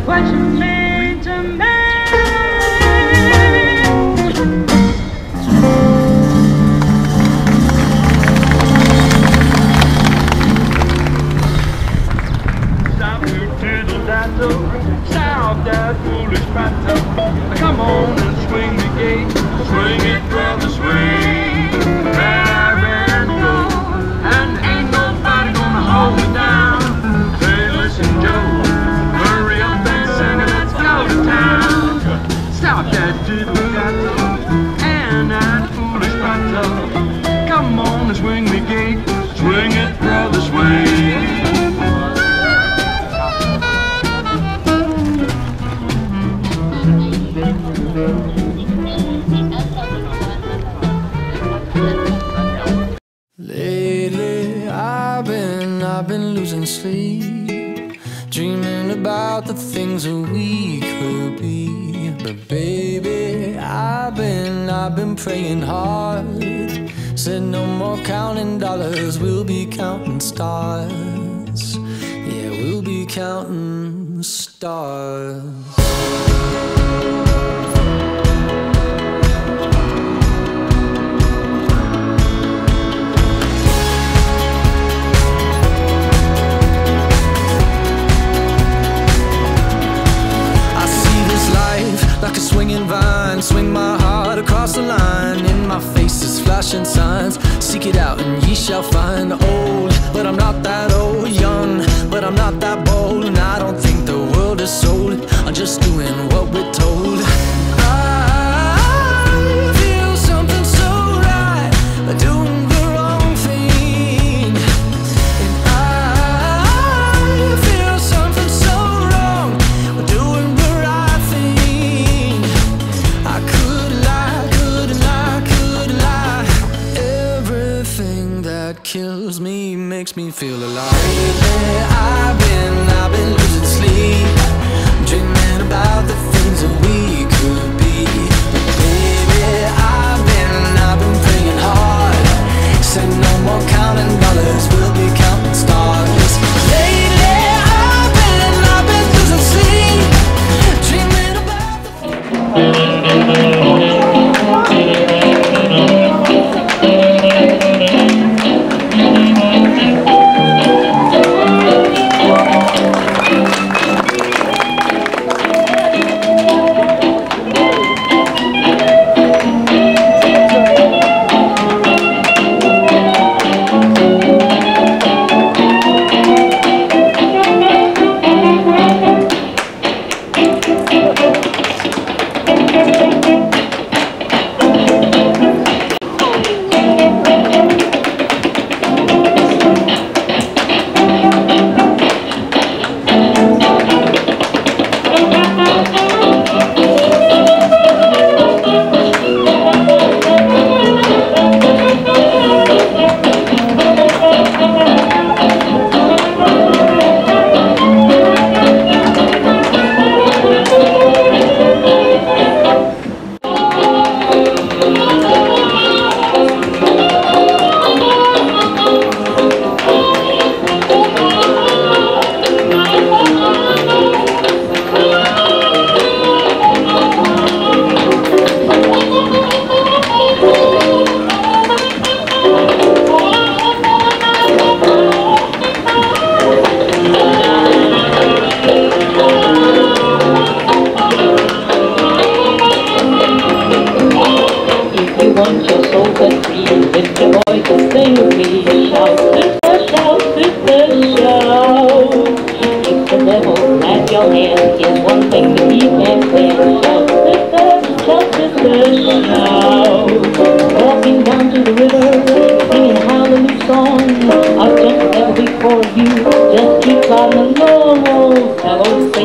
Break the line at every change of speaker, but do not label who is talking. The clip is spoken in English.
what you mean to me. Stop your tittle-tattle, stop that foolish prattle. Come on and swing the gate, swing it, brother, swing. Grab and go, and ain't nobody gonna hold me down. Say, listen, Joe, hurry up and sing it, let's go to town. Stop that tittle-tattle and that foolish prattle. Come on and swing the gate, swing it, brother, swing.
Lately I've been losing sleep, dreaming about the things that we could be. But baby, I've been praying hard. Said no more counting dollars, we'll be counting stars. Yeah, we'll be counting stars. Like a swinging vine, swing my heart across the line. In my face is flashing signs, seek it out and ye shall find. Old, but I'm not that old. Young, but I'm not that bold. And I don't think the world is sold, I'm just doing what we're told. I feel something so right, doing the wrong thing. And I feel something so wrong, doing the right thing. I couldn't lie. Everything that kills me makes me feel alive. Lately, I've been losing sleep, dreaming about the things that we could be. Baby, I've been praying hard. Said no more counting dollars, we'll be counting stars. Lately, I've been losing sleep, dreaming about the
walking down to the river, singing hallelujah songs. I've just never before you, just keep plodding along, old fellow.